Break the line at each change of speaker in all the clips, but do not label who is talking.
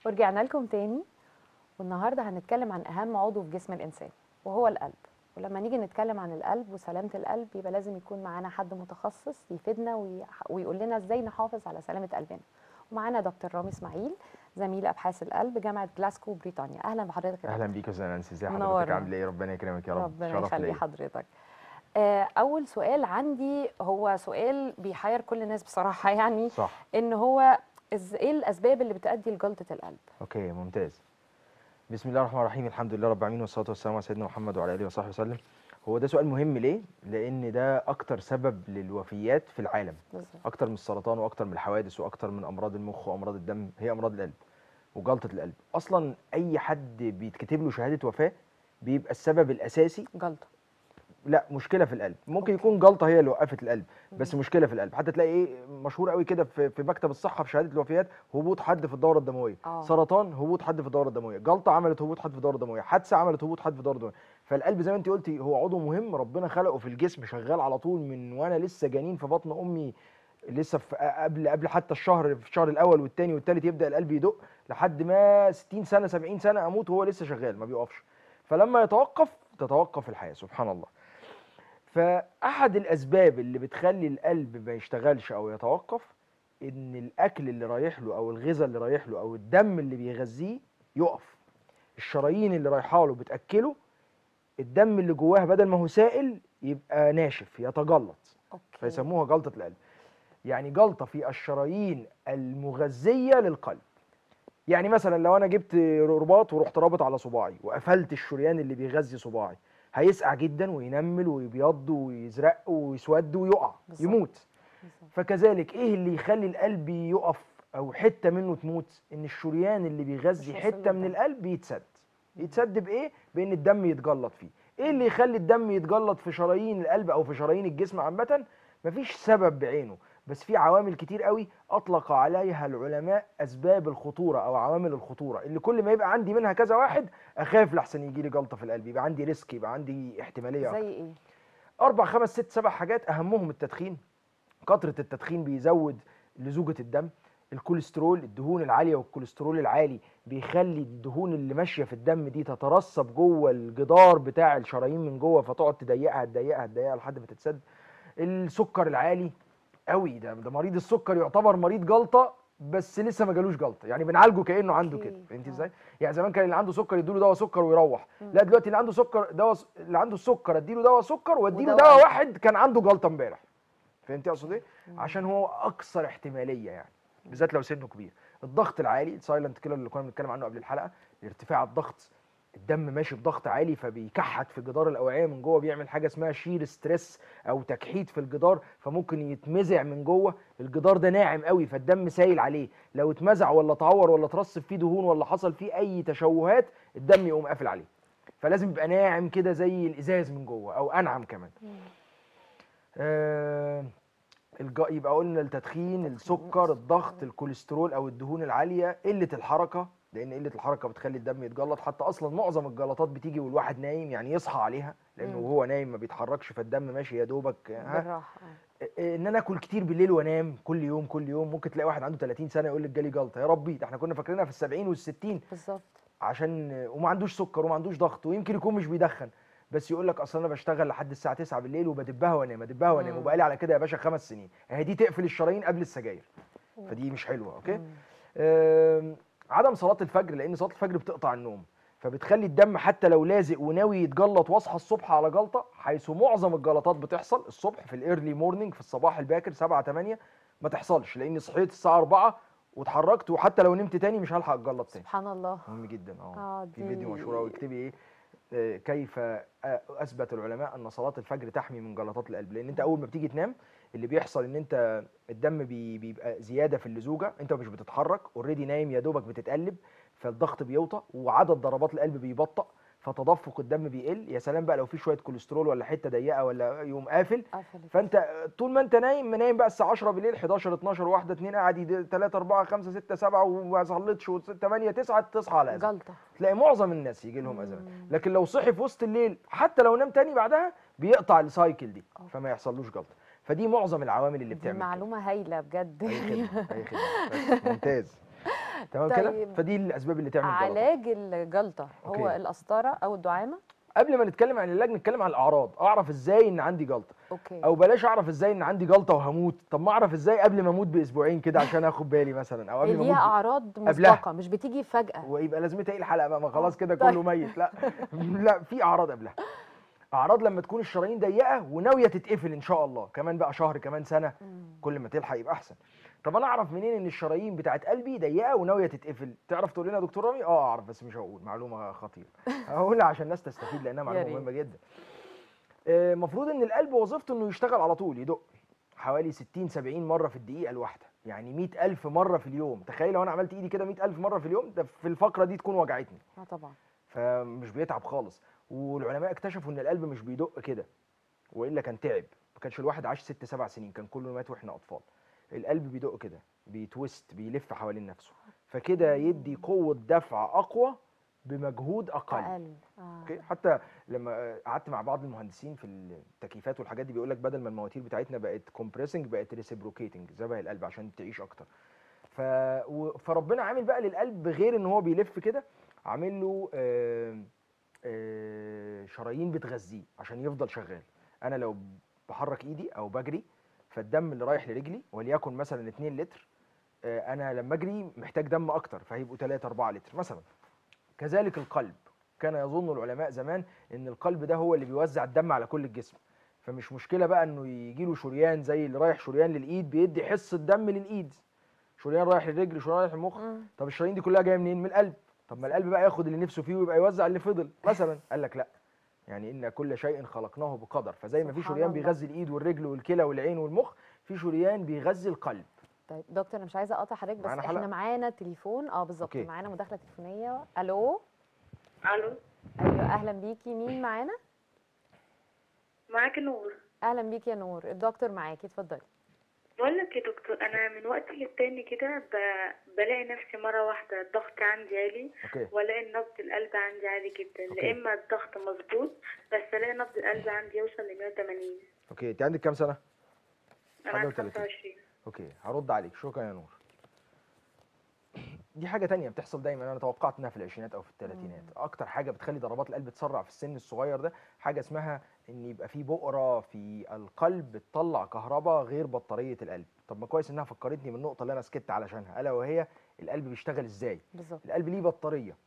ورجعنا لكم تاني. والنهارده هنتكلم عن اهم عضو في جسم الانسان وهو القلب. ولما نيجي نتكلم عن القلب وسلامه القلب يبقى لازم يكون معانا حد متخصص يفيدنا ويقول لنا ازاي نحافظ على سلامه قلبنا. ومعانا دكتور رامي اسماعيل، زميل ابحاث القلب جامعه جلاسكو بريطانيا. اهلا بحضرتك يا
اهلا
دكتور.
بيك يا استاذ نانسي، ازي حضرتك؟
منورنا.
عامل ايه؟ ربنا يكرمك يا رب.
ربنا
شرف
يخلي
ليا.
حضرتك. اول سؤال عندي هو سؤال بيحير كل الناس بصراحه، يعني
صح.
ان هو ايه الاسباب اللي بتؤدي لجلطه القلب؟
اوكي، ممتاز. بسم الله الرحمن الرحيم، الحمد لله رب العالمين، والصلاه والسلام على سيدنا محمد وعلى اله وصحبه وسلم. هو ده سؤال مهم ليه؟ لان ده اكتر سبب للوفيات في العالم.
بالظبط.
اكتر من السرطان واكتر من الحوادث واكتر من امراض المخ وامراض الدم هي امراض القلب وجلطه القلب. اصلا اي حد بيتكتب له شهاده وفاه بيبقى السبب الاساسي
جلطه.
لا، مشكله في القلب. ممكن
أوكي.
يكون جلطه هي اللي وقفت القلب، بس مشكله في القلب. حتى تلاقي ايه مشهور قوي كده في مكتب الصحه في شهاده الوفيات: هبوط حد في الدوره الدمويه. سرطان، هبوط حد في الدوره الدمويه. جلطه عملت هبوط حد في الدوره الدمويه. حادثه عملت هبوط حد في الدوره الدمويه. فالقلب زي ما انت قلتي هو عضو مهم، ربنا خلقه في الجسم شغال على طول من وانا لسه جنين في بطن امي، لسه في قبل حتى في الشهر الاول والثاني والثالث يبدا القلب يدق لحد ما 60 سنه 70 سنه اموت وهو لسه شغال ما بيقفش. فلما يتوقف تتوقف الحياه، سبحان الله. فاحد الاسباب اللي بتخلي القلب ما يشتغلش او يتوقف ان الاكل اللي رايح له او الغذاء اللي رايح له او الدم اللي بيغذيه يقف. الشرايين اللي رايحه له بتاكله، الدم اللي جواها بدل ما هو سائل يبقى ناشف يتجلط.
اوكي.
فيسموها جلطه القلب. يعني جلطه في الشرايين المغذيه للقلب. يعني مثلا لو انا جبت رباط ورحت رابط على صباعي وقفلت الشريان اللي بيغذي صباعي، هيسقع جدا وينمل ويبيض ويزرق ويسود ويقع.
بالظبط.
يموت.
بالظبط.
فكذلك ايه اللي يخلي القلب يقف او حته منه تموت؟ ان الشريان اللي بيغذي
مش
حته
واصل
من
للدم.
القلب يتسد. يتسد بايه؟ بان الدم يتجلط فيه. ايه اللي يخلي الدم يتجلط في شرايين القلب او في شرايين الجسم عامه؟ مفيش سبب بعينه، بس في عوامل كتير قوي اطلق عليها العلماء اسباب الخطوره او عوامل الخطوره، اللي كل ما يبقى عندي منها كذا واحد اخاف لحسن يجي لي جلطه في القلب، يبقى عندي ريسك، يبقى عندي احتماليه
زي
اكتر.
ايه؟
4 5 6 7 حاجات، اهمهم التدخين. كثره التدخين بيزود لزوجه الدم. الكوليسترول، الدهون العاليه والكوليسترول العالي بيخلي الدهون اللي ماشيه في الدم دي تترسب جوه الجدار بتاع الشرايين من جوه، فتقعد تضيقها تضيقها تضيقها لحد ما تتسد. السكر العالي قوي، ده مريض السكر يعتبر مريض جلطه بس لسه ما جالوش جلطه، يعني بنعالجه كانه عنده كده.
اوكي.
فهمتي ازاي؟ يعني زمان كان اللي عنده سكر يديله دواء سكر ويروح. لا، دلوقتي اللي عنده سكر اللي عنده السكر اديله دواء سكر واديله
ودواء
دواء
قلب.
واحد كان عنده جلطه امبارح. فهمتي اقصد ايه؟
مم.
عشان هو اكثر احتماليه، يعني بالذات لو سنه كبير. الضغط العالي، السايلنت كيلر اللي كنا بنتكلم عنه قبل الحلقه، ارتفاع الضغط. الدم ماشي بضغط عالي فبيكحت في جدار الاوعيه من جوه، بيعمل حاجه اسمها شير ستريس او تكحيت في الجدار، فممكن يتمزع من جوه. الجدار ده ناعم قوي فالدم سايل عليه، لو اتمزع ولا اتعور ولا اترسب فيه دهون ولا حصل فيه اي تشوهات الدم يقوم قافل عليه. فلازم يبقى ناعم كده زي الازاز من جوه او انعم كمان. يبقى قلنا التدخين، السكر، الضغط، الكوليسترول او الدهون العاليه، قله الحركه، لان قله الحركه بتخلي الدم يتجلط. حتى اصلا معظم الجلطات بتيجي والواحد نايم، يعني يصحى عليها، لانه وهو نايم ما بيتحركش فالدم ماشي يا دوبك.
بالراحه.
ان انا اكل كتير بالليل وانام كل يوم كل يوم، ممكن تلاقي واحد عنده 30 سنه يقول لك جالي جلطه. يا ربي، ده احنا كنا فاكرينها في ال70 وال60.
بالظبط.
عشان وما عندوش سكر وما عندوش ضغط ويمكن يكون مش بيدخن، بس يقول لك اصل انا بشتغل لحد الساعه 9 بالليل وبدبها وانام ادبها وانام وبقالي على كده يا باشا 5 سنين. اهي دي تقفل الشرايين قبل السجاير، فدي مش حلوه. اوكي. عدم صلاه الفجر، لان صلاه الفجر بتقطع النوم، فبتخلي الدم حتى لو لازق وناوي يتجلط واصحى الصبح على جلطه، حيث معظم الجلطات بتحصل الصبح في الايرلي مورنينج، في الصباح الباكر 7 8، ما تحصلش لاني صحيت الساعه 4 واتحركت، وحتى لو نمت تاني مش هلحق اتجلط تاني.
سبحان الله.
مهم جدا. في
دي
فيديو مشهور قوي، اكتبي ايه كيف اثبت العلماء ان صلاه الفجر تحمي من جلطات القلب. لان انت اول ما بتيجي تنام اللي بيحصل ان انت الدم بيبقى زياده في اللزوجه، انت مش بتتحرك، اوريدي نايم يا دوبك بتتقلب، فالضغط بيوطى وعدد ضربات القلب بيبطأ، فتدفق الدم بيقل. يا سلام بقى لو في شويه كوليسترول ولا حته ضيقه ولا يقوم قافل.
قفلت.
فانت طول ما انت نايم بقى الساعه 10 بالليل 11 12 1 2 قاعد 3 4 5 6 7 وما صليتش 8 9 تصحى على اذان.
جلطه.
تلاقي معظم الناس يجي لهم ازمات، لكن لو صحي في وسط الليل حتى لو نام تاني بعدها بيقطع السايكل دي فما يحصلوش جلطه. فدي معظم العوامل اللي
دي
بتعمل كده.
معلومه هايله بجد.
اي خدمه اي خدمه، بس ممتاز. تمام كده.
طيب
فدي الاسباب اللي تعمل جلطات.
علاج الجلطه هو
أوكي.
القسطره او الدعامه؟
قبل ما نتكلم عن العلاج نتكلم عن الاعراض. اعرف ازاي ان عندي جلطه،
اوكي.
او بلاش اعرف ازاي ان عندي جلطه وهموت، طب ما اعرف ازاي قبل ما اموت باسبوعين كده عشان اخد بالي مثلا، او
هي
قبل ما
ليها
اموت
اعراض
قبلها.
مسبقه مش بتيجي فجاه.
ويبقى لازمتها ايه الحلقه بقى؟ ما خلاص كده
طيب.
كله ميت. لا لا، في اعراض قبلها. اعراض لما تكون الشرايين ضيقه وناويه تتقفل ان شاء الله، كمان بقى شهر كمان سنه، كل ما تلحق يبقى احسن. طب انا اعرف منين ان الشرايين بتاعت قلبي ضيقه وناويه تتقفل؟ تعرف تقول لنا يا دكتور رامي؟ اعرف، بس مش هقول معلومه خطيره، هقولها عشان الناس تستفيد لانها
يا
معلومه
ريت.
مهمه جدا. المفروض ان القلب وظيفته انه يشتغل على طول، يدق حوالي 60 70 مره في الدقيقه الواحده، يعني 100,000 مره في اليوم. تخيل لو انا عملت ايدي كده 100,000 مره في اليوم، ده في الفقره دي تكون وجعتني.
طبعا.
فمش بيتعب خالص. والعلماء اكتشفوا ان القلب مش بيدق كده، والا كان تعب، ما كانش الواحد عاش 6 7 سنين، كان كله مات واحنا اطفال. القلب بيدق كده، بيتويست، بيلف حوالين نفسه، فكده يدي قوه دفع اقوى بمجهود اقل. اوكي. حتى لما قعدت مع بعض المهندسين في التكييفات والحاجات دي، بيقول لك بدل ما المواتير بتاعتنا بقت كومبريسنج بقت ريسيبروكيتنج، شبه القلب عشان تعيش اكتر. فربنا عامل بقى للقلب غير ان هو بيلف كده، عامل له شرايين بتغذيه عشان يفضل شغال. انا لو بحرك ايدي او بجري، فالدم اللي رايح لرجلي وليكن مثلا 2 لتر، انا لما اجري محتاج دم اكتر، فهيبقوا 3 4 لتر مثلا. كذلك القلب، كان يظن العلماء زمان ان القلب ده هو اللي بيوزع الدم على كل الجسم، فمش مشكله بقى انه يجي له شريان زي اللي رايح شريان للايد بيدي حصه دم للايد، شريان رايح للرجل، شريان رايح للمخ. طب الشرايين دي كلها جايه منين؟ من القلب. طب ما القلب بقى ياخد اللي نفسه فيه ويبقى يوزع اللي فضل مثلا. قال لك لا، يعني ان كل شيء خلقناه بقدر، فزي ما في شريان بيغذي الايد والرجل والكلى والعين والمخ، في شريان بيغذي القلب.
طيب دكتور، انا مش عايزه اقطع حضرتك، بس احنا معانا تليفون. بالظبط، معانا مداخله تليفونيه. الو.
الو.
ايوه اهلا بيكي، مين معانا؟
معاكي نور.
اهلا بيكي يا نور، الدكتور معاكي، اتفضلي.
بقول لك يا دكتور، انا من وقت للتاني كده بلاقي نفسي مره واحده الضغط عندي عالي، والاقي نبض القلب عندي عالي جدا. لا اما الضغط مظبوط، بس الاقي نبض القلب عندي يوصل ل 180.
اوكي، انت عندك كام سنه؟
انا عندي 25.
اوكي، هرد عليك. شكرا يا نور. دي حاجه تانية بتحصل دايما، انا توقعت انها في العشرينات او في الثلاثينات. اكتر حاجه بتخلي ضربات القلب تسرع في السن الصغير ده حاجه اسمها ان يبقى في بؤره في القلب بتطلع كهرباء غير بطاريه القلب. طب ما كويس انها فكرتني بالنقطه اللي انا سكت علشانها، الا وهي القلب بيشتغل ازاي.
بالظبط.
القلب ليه بطاريه.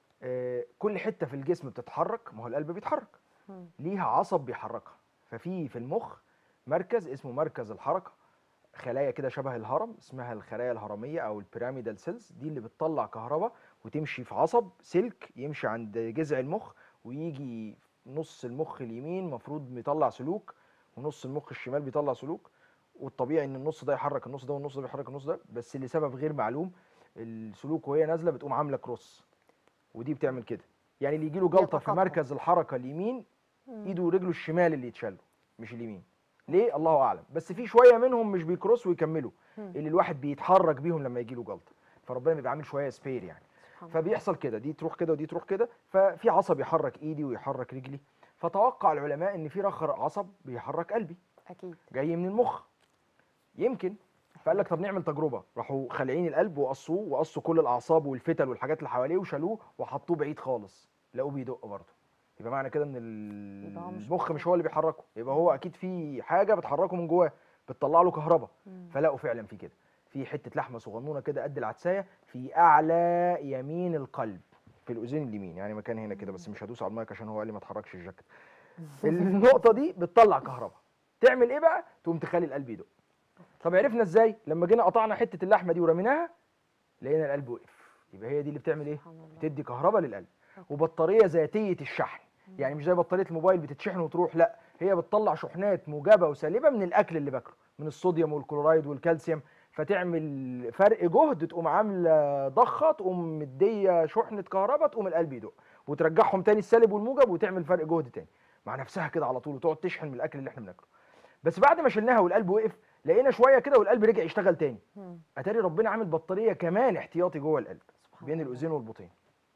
كل حته في الجسم بتتحرك، ما هو القلب بيتحرك، ليها عصب بيحركها. في المخ مركز اسمه مركز الحركه، خلايا كده شبه الهرم اسمها الخلايا الهرميه او البيراميدال سيلز، دي اللي بتطلع كهرباء وتمشي في عصب سلك يمشي عند جذع المخ، ويجي نص المخ اليمين المفروض بيطلع سلوك، ونص المخ الشمال بيطلع سلوك. والطبيعي ان النص ده يحرك النص ده والنص ده بيحرك النص ده، بس لسبب غير معلوم السلوك وهي نازله بتقوم عامله كروس، ودي بتعمل كده. يعني اللي يجي له جلطه في مركز الحركه اليمين، ايده ورجله الشمال اللي يتشالوا مش اليمين. ليه؟ الله اعلم، بس في شويه منهم مش بيكروس ويكملوا، اللي الواحد بيتحرك بيهم لما يجي له جلطه، فربنا بيبقى عامل شويه سبير يعني. فبيحصل كده، دي تروح كده ودي تروح كده، ففي عصب يحرك ايدي ويحرك رجلي. فتوقع العلماء ان في رخر عصب بيحرك قلبي
اكيد
جاي من المخ يمكن. فقال لك طب نعمل تجربه، راحوا خالعين القلب وقصوا كل الاعصاب والفتل والحاجات اللي حواليه وشالوه وحطوه بعيد خالص، لقوه بيدق برضه. يبقى معنى كده ان المخ مش هو اللي بيحركه، يبقى هو اكيد في حاجه بتحركه من جواه بتطلع له كهرباء. فلقوا فعلا في كده، في حته لحمه صغنونه كده قد العدسايه في اعلى يمين القلب في الاذين اليمين، يعني مكان هنا كده، بس مش هدوس على المايك عشان هو قال لي ما تحركش الجاكيت. النقطه دي بتطلع كهرباء، تعمل ايه بقى؟ تقوم تخلي القلب يدق. طب عرفنا ازاي؟ لما جينا قطعنا حته اللحمه دي ورميناها لقينا القلب وقف. يبقى هي دي اللي بتعمل ايه؟ بتدي كهرباء للقلب. وبطاريه ذاتيه الشحن، يعني مش زي بطاريه الموبايل بتتشحن وتروح، لا هي بتطلع شحنات موجبه وسالبه من الاكل اللي باكله، من الصوديوم والكلورايد والكالسيوم، فتعمل فرق جهد، تقوم عامله ضخه، تقوم مديه شحنه كهرباء، تقوم القلب يدق، وترجعهم تاني السالب والموجب وتعمل فرق جهد تاني مع نفسها كده على طول، وتقعد تشحن من الاكل اللي احنا بناكله. بس بعد ما شلناها والقلب وقف لقينا شويه كده والقلب رجع يشتغل تاني. اتاري ربنا عامل بطاريه كمان احتياطي جوه القلب بين الاذين والبطين.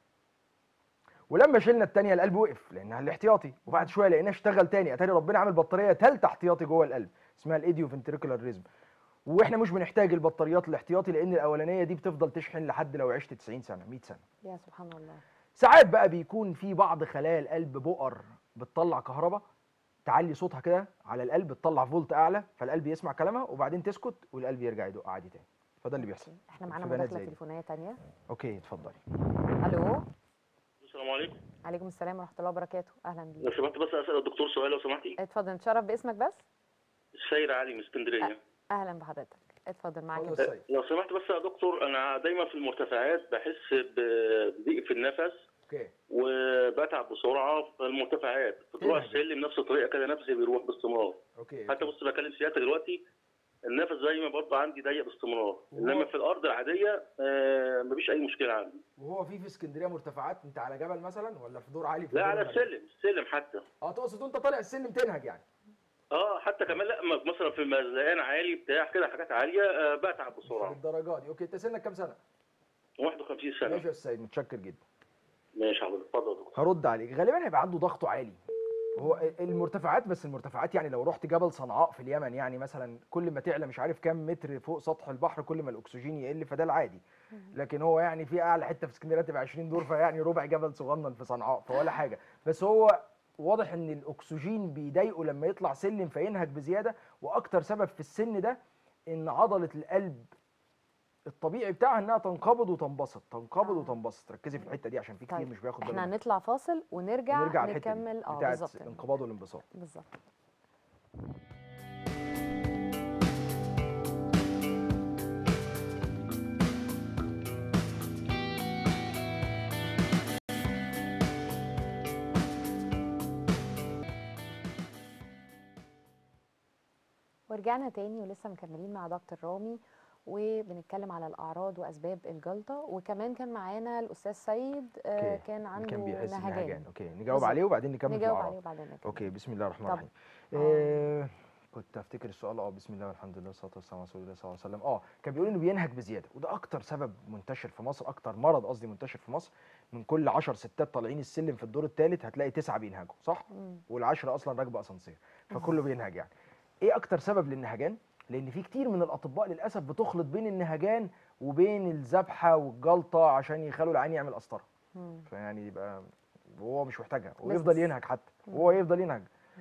ولما شلنا الثانيه القلب وقف لانها الاحتياطي، وبعد شويه لقيناه اشتغل تاني. اتاري ربنا عامل بطاريه ثالثه احتياطي جوه القلب اسمها الايديو فنتريكولار ريزم. واحنا مش بنحتاج البطاريات الاحتياطي، لان الاولانيه دي بتفضل تشحن لحد لو عشت 90 سنه 100 سنه.
يا سبحان الله.
ساعات بقى بيكون في بعض خلايا القلب بؤر بتطلع كهرباء، تعلي صوتها كده على القلب، تطلع فولت اعلى، فالقلب يسمع كلامها وبعدين تسكت والقلب يرجع يدق عادي تاني. فده اللي بيحصل.
احنا معانا مداخله تليفونيه ثانيه.
اوكي اتفضلي.
الو.
السلام عليكم.
عليكم السلام ورحمه الله وبركاته. اهلا بيك.
لو سمحت بس اسال الدكتور سؤال لو سمحتي.
اتفضل، نتشرف باسمك بس.
السيد علي من اسكندريه.
اهلا بحضرتك، اتفضل معاك.
لو سمحت بس يا دكتور، انا دايما في المرتفعات بحس بضيق في النفس.
اوكي.
وبتعب بسرعه في المرتفعات، في طلوع السلم نفس الطريقه كده نفسي بيروح باستمرار.
اوكي.
حتى بص بكلم سيادتك دلوقتي النفس زي ما برضه عندي ضيق باستمرار، انما في الارض العاديه مفيش اي مشكله عندي.
وهو في اسكندريه مرتفعات، انت على جبل مثلا ولا في دور عالي؟
لا على السلم حتى.
تقصد وانت طالع السلم تنهج يعني؟
حتى كمان لا مثلا في مزلقان عالي بتاع كده حاجات عاليه بتعب بسرعه.
الدرجات دي. اوكي، انت سنك كام سنه؟
51 سنه.
ماشي يا استاذ، متشكر جدا.
ماشي حضرتك، اتفضل يا دكتور.
هرد عليك. غالبا هيبقى عنده ضغطه عالي. هو المرتفعات، بس المرتفعات يعني لو رحت جبل صنعاء في اليمن يعني مثلا، كل ما تعلى مش عارف كام متر فوق سطح البحر كل ما الاكسجين يقل، فده العادي. لكن هو يعني في اعلى حته في اسكندريه تبقى 20 دور، فيعني ربع جبل صغنن في صنعاء فولا حاجه. بس هو واضح ان الاكسجين بيضايقه لما يطلع سلم فينهج بزياده. واكتر سبب في السن ده ان عضله القلب الطبيعي بتاعها انها تنقبض وتنبسط، تنقبض وتنبسط. ركزي في الحته دي عشان في كتير
طيب.
مش بياخد باله.
احنا هنطلع فاصل ونرجع
نكمل
بالظبط
الانقباض والانبساط.
بالظبط. ورجعنا تاني ولسه مكملين مع دكتور رامي وبنتكلم على الاعراض واسباب الجلطه، وكمان كان معانا الاستاذ سيد كان عنده نهجان.
اوكي نجاوب عليه وبعدين نكمل في الاعراض.
وبعدين نكمل.
اوكي بسم الله الرحمن الرحيم. كنت افتكر السؤال. بسم الله والحمد لله والصلاه والسلام على رسول الله صلى الله عليه وسلم. كان بيقول انه بينهج بزياده، وده اكتر سبب منتشر في مصر، اكتر مرض قصدي منتشر في مصر. من كل 10 ستات طالعين السلم في الدور الثالث هتلاقي 9 بينهجوا، صح؟ وال10 اصلا راكبه اسانسير، فكله بينهج يعني. ايه اكتر سبب للنهجان؟ لان في كتير من الاطباء للاسف بتخلط بين النهجان وبين الذبحه والجلطه عشان يخلوا العين يعمل قسطره. فيعني يبقى وهو مش محتاجها ويفضل ينهج، حتى وهو يفضل ينهج.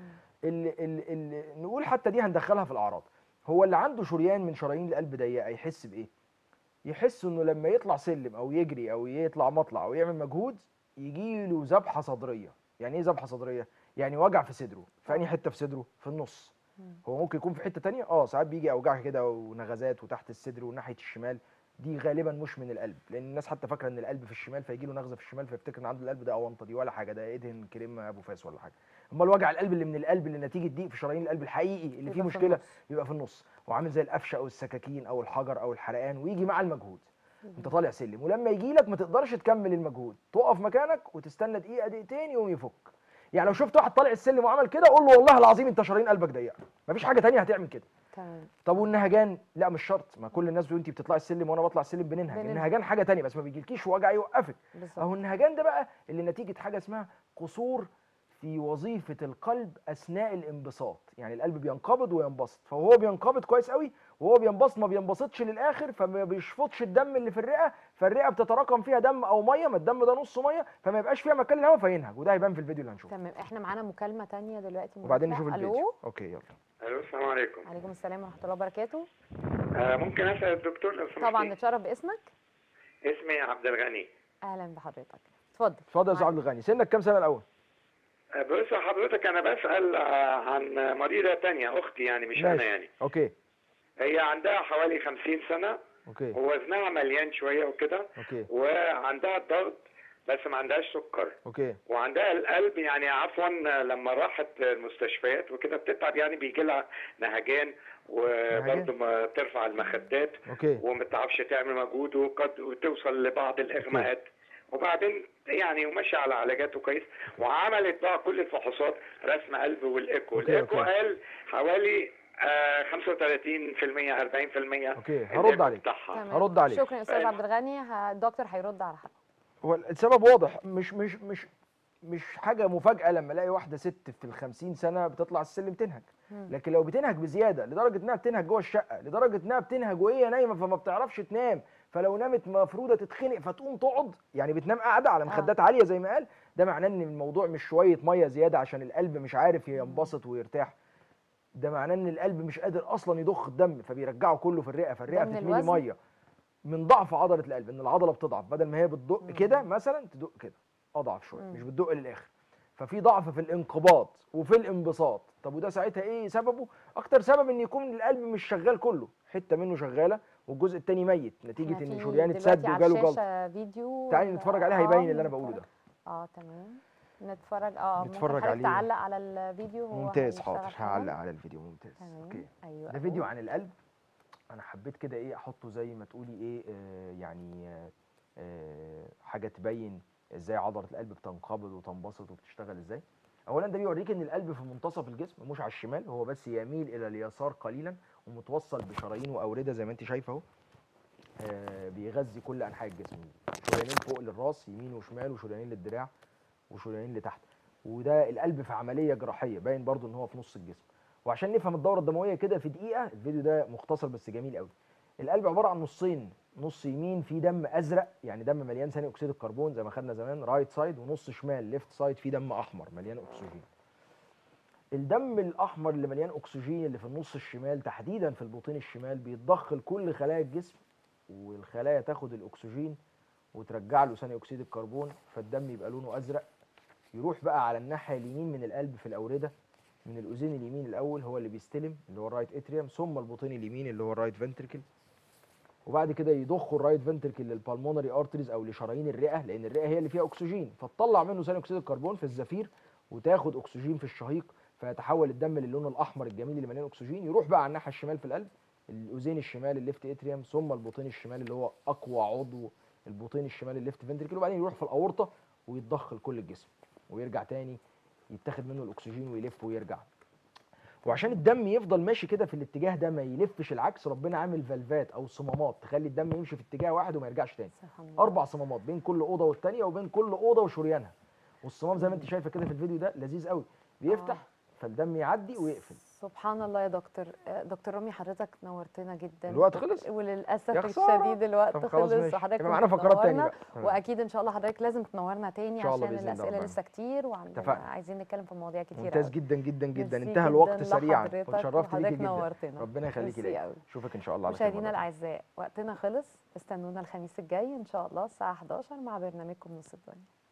اللي نقول حتى دي هندخلها في الاعراض. هو اللي عنده شريان من شرايين القلب ضيقه يحس بايه؟ يحس انه لما يطلع سلم او يجري او يطلع مطلع او يعمل مجهود يجي له ذبحه صدريه. يعني ايه ذبحه صدريه؟ يعني وجع في صدره. في انهي حته في صدره؟ في النص. هو ممكن يكون في حته ثانيه، ساعات بيجي اوجاع كده ونغزات وتحت الصدر وناحيه الشمال. دي غالبا مش من القلب، لان الناس حتى فاكره ان القلب في الشمال فيجي له نغزه في الشمال فيفتكر ان عنده القلب ده اونطه. دي ولا حاجه، ده ادهن كريم ابو فاس ولا حاجه. امال وجع القلب اللي من القلب اللي نتيجه ضيق في شرايين القلب الحقيقي اللي فيه مشكله بيبقى في النص، وعامل زي القفشه او السكاكين او الحجر او الحرقان، ويجي مع المجهود. انت طالع سلم ولما يجي لك ما تقدرش تكمل المجهود، تقف مكانك وتستنى دقيقه دقيقتين يقوم يفك. يعني لو شفت واحد طالع السلم وعمل كده قول له والله العظيم انت شرايين قلبك ضيقه، مفيش حاجه ثانيه هتعمل كده.
تمام.
طب والنهجان؟ لا مش شرط، ما كل الناس وانت بتطلعي السلم وانا بطلع السلم بننهج. النهجان حاجه ثانيه بس ما بيجيلكيش وجع يوقفك. اهو النهجان ده بقى اللي نتيجه حاجه اسمها قصور في وظيفه القلب اثناء الانبساط. يعني القلب بينقبض وينبسط، فهو بينقبض كويس قوي وهو بينبسط ما بينبسطش للاخر، فما بيشفطش الدم اللي في الرئه، فالرئه بتتراكم فيها دم او ميه، ما الدم ده نص ميه فما يبقاش فيها مكان للهواء فينهج، وده هيبان في الفيديو اللي هنشوفه.
تمام. احنا معانا مكالمه ثانيه دلوقتي
وبعدين نشوف الفيديو. اوكي يلا.
الو السلام عليكم.
وعليكم السلام ورحمه الله وبركاته.
ممكن اسال الدكتور لو سمحتي؟
طبعا. نتشرف باسمك.
اسمي عبد الغني.
اهلا بحضرتك، اتفضل.
اتفضل يا استاذ عبد الغني. سنك كام سنه الاول؟
بص حضرتك انا بسال عن مريضه ثانيه، اختي يعني مش
ماشي.
انا يعني.
اوكي.
هي عندها حوالي 50 سنه.
اوكي.
ووزنها مليان شويه وكده.
اوكي.
وعندها الضغط بس ما عندهاش سكر.
اوكي.
وعندها القلب يعني عفوا لما راحت المستشفيات وكده بتتعب، يعني بيجي لها نهجان وبرضه ما ترفع المخدات.
اوكي.
وما تعرفش تعمل مجهود وقد توصل لبعض الاغماءات. وبعدين يعني وماشيه على علاجاته كويس، وعملت بقى كل الفحوصات، رسم قلب والايكو. الايكو قال حوالي 35% 40%.
اوكي هرد عليك. هرد عليك.
شكرا يا استاذ عبد الغني. الدكتور هيرد على حضرتك.
هو السبب واضح، مش حاجه مفاجاه لما الاقي واحده ست في ال50 سنه بتطلع السلم تنهج. لكن لو بتنهج بزياده لدرجه انها بتنهج جوه الشقه، لدرجه انها بتنهج وهي نايمه فما بتعرفش تنام، فلو نامت مفروده تتخنق فتقوم تقعد، يعني بتنام قاعده على مخدات عاليه زي ما قال، ده معناه ان الموضوع مش شويه ميه زياده عشان القلب مش عارف ينبسط ويرتاح، ده معناه ان القلب مش قادر اصلا يضخ الدم فبيرجعه كله في الرئه، فالرئه بتتملي ميه من ضعف عضله القلب، ان العضله بتضعف، بدل ما هي بتدق كده مثلا تدق كده اضعف شويه، مش بتدق للاخر، ففي ضعف في الانقباض وفي الانبساط. طب وده ساعتها ايه سببه؟ اكتر سبب ان يكون القلب مش شغال كله، حته منه شغاله والجزء الثاني ميت نتيجه ان شريان اتسد وجاله جلطه.
فيديو
تعالي نتفرج عليه هيبين اللي انا بقوله ده.
تمام، نتفرج
نتفرج
ممكن
عليه.
تعلق على الفيديو. هو
ممتاز، حاضر هعلق على الفيديو. ممتاز.
تمام.
اوكي.
ايوه
ده فيديو عن القلب، انا حبيت كده ايه احطه زي ما تقولي ايه يعني حاجه تبين ازاي عضله القلب بتنقبض وتنبسط وبتشتغل ازاي. اولا ده بيوريك ان القلب في منتصف الجسم مش على الشمال، هو بس يميل الى اليسار قليلا ومتوصل بشرايين واورده زي ما انت شايفه اهو. بيغذي كل انحاء الجسم، شريانين فوق للراس يمين وشمال، وشريانين للدراع، وشريانين لتحت. وده القلب في عمليه جراحيه، باين برضو ان هو في نص الجسم. وعشان نفهم الدوره الدمويه كده في دقيقه، الفيديو ده مختصر بس جميل قوي. القلب عباره عن نصين، نص يمين فيه دم ازرق يعني دم مليان ثاني اكسيد الكربون زي ما خدنا زمان رايت سايد، ونص شمال ليفت سايد فيه دم احمر مليان اكسجين. الدم الاحمر اللي مليان اكسجين اللي في النص الشمال تحديدا في البطين الشمال بيتضخ لكل خلايا الجسم، والخلايا تاخد الاكسجين وترجع له ثاني اكسيد الكربون، فالدم يبقى لونه ازرق. يروح بقى على الناحيه اليمين من القلب في الاورده، من الاذين اليمين الاول هو اللي بيستلم اللي هو الرايت اتريوم، ثم البطين اليمين اللي هو الرايت فنتركل، وبعد كده يضخوا الرايت فنتركل للبالمونري ارتريز او لشرايين الرئه، لان الرئه هي اللي فيها اكسجين، فتطلع منه ثاني اكسيد الكربون في الزفير وتاخد اكسجين في الشهيق، فيتحول الدم للون الاحمر الجميل اللي مليان اكسجين. يروح بقى على الناحيه الشمال في القلب، الاذين الشمال الليفت اتريوم، ثم البطين الشمال اللي هو اقوى عضو البطين الشمال الليفت فنتركل، وبعدين يروح في الاورطه ويتضخ لكل الجسم ويرجع تاني يتاخد منه الاكسجين ويلف ويرجع. وعشان الدم يفضل ماشي كده في الاتجاه ده ما يلفش العكس، ربنا عامل فالفات او صمامات تخلي الدم يمشي في اتجاه واحد وما يرجعش تاني. 4 صمامات بين كل اوضه والثانيه وبين كل اوضه وشريانها. والصمام زي ما انت شايفه كده في الفيديو ده لذيذ قوي، بيفتح فالدم يعدي ويقفل.
سبحان الله يا دكتور. دكتور رامي حضرتك نورتنا جدا.
الوقت خلص
وللاسف الشديد الوقت خلص، وحضرتك
معانا فقرات تاني بقى.
واكيد ان شاء الله حضرتك لازم تنورنا تاني عشان الاسئله لسه كتير وعندنا عايزين نتكلم في مواضيع كتير.
ممتاز جدا جدا جدا. انتهى الوقت سريعا واتشرفت بيكي جدا.
نورتنا.
ربنا يخليكي ليا. اشوفك ان شاء الله على خير.
مشاهدينا الاعزاء وقتنا خلص، استنونا الخميس الجاي ان شاء الله الساعه 11 مع برنامجكم نص الدنيا.